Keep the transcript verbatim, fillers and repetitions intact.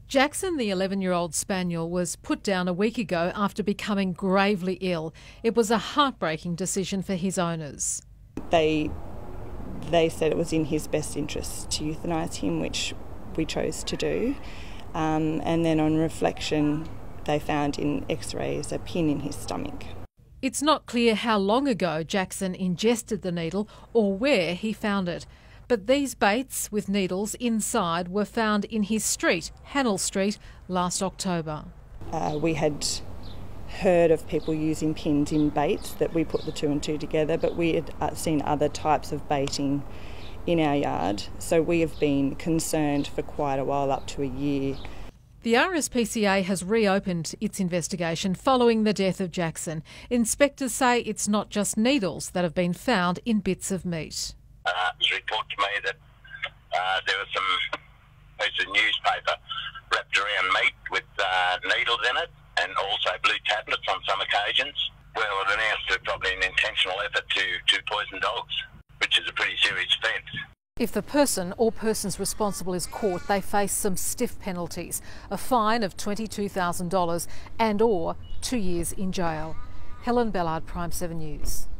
Jackson, the eleven-year-old spaniel, was put down a week ago after becoming gravely ill. It was a heartbreaking decision for his owners. They, they said it was in his best interest to euthanise him, which we chose to do. Um, and then on reflection, they found in x-rays a pin in his stomach. It's not clear how long ago Jackson ingested the needle or where he found it. But these baits with needles inside were found in his street, Hannell Street, last October. Uh, we had heard of people using pins in baits, that we put the two and two together, but we had uh, seen other types of baiting in our yard. So we have been concerned for quite a while, up to a year. The R S P C A has reopened its investigation following the death of Jackson. Inspectors say it's not just needles that have been found in bits of meat. Uh, it was reported to me that uh, there was some piece of newspaper wrapped around meat with uh, needles in it, and also blue tablets on some occasions. Well, it announced it probably an intentional effort to, to poison dogs, which is a pretty serious offence. If the person or persons responsible is caught, they face some stiff penalties, a fine of twenty-two thousand dollars and or two years in jail. Helen Ballard, Prime seven News.